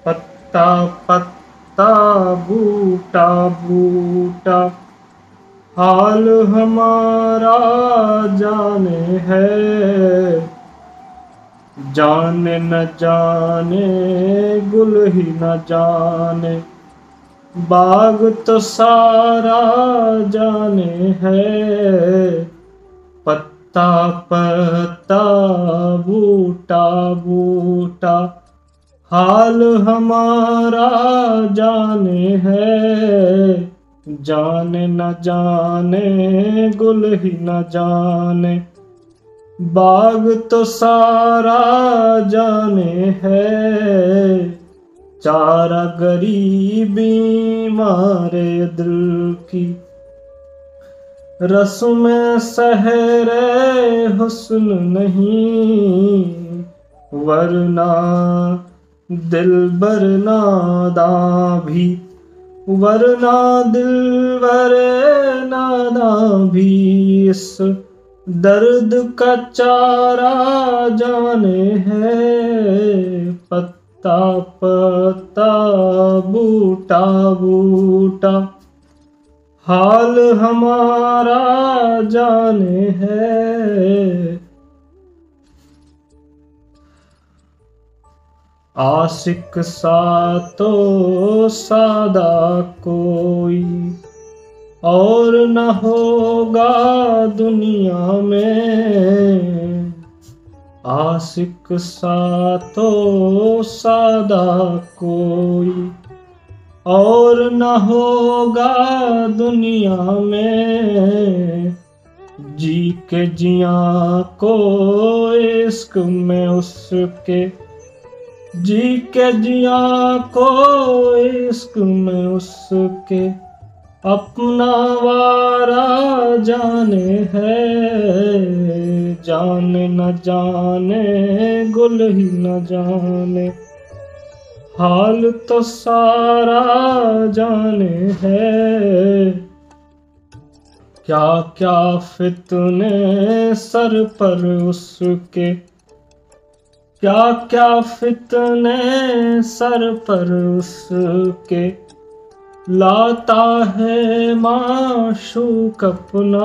पत्ता पत्ता बूटा बूटा, हाल हमारा जाने है। जाने न जाने गुल ही न जाने, बाग तो सारा जाने है। पत्ता पत्ता बूटा बूटा, हाल हमारा जाने है। जाने न जाने गुल ही न जाने, बाग तो सारा जाने है। चारा गरीबी मारे दिल की, रस्म सहरे हुस्न नहीं। वरना दिलबर नादां भी, वरना दिलबर नादां भी, इस दर्द का चारा जाने है। पत्ता पत्ता बूटा बूटा, हाल हमारा जाने है। आशिक सा तो सादा कोई और न होगा दुनिया में। आशिक सा तो सादा कोई और न होगा दुनिया में। जी के जिया को इश्क में उसके, जी के जिया को इश्क में उसके, अपना वारा जाने है। जाने न जाने गुल ही न जाने, हाल तो सारा जाने है। क्या क्या फितने सर पर उसके, क्या क्या फितने सर पर उसके, लाता है माशूक अपना।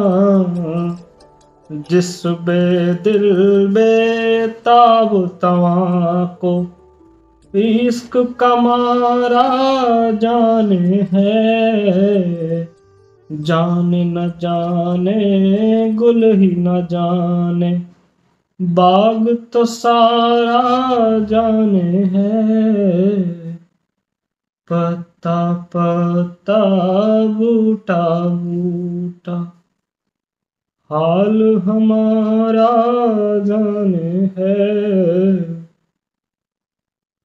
जिस बेदिल बेताब तवां को, इश्क का मारा जाने है। जाने न जाने गुल ही न जाने, बाग तो सारा जाने है। पत्ता पत्ता बूटा बूटा, हाल हमारा जाने है।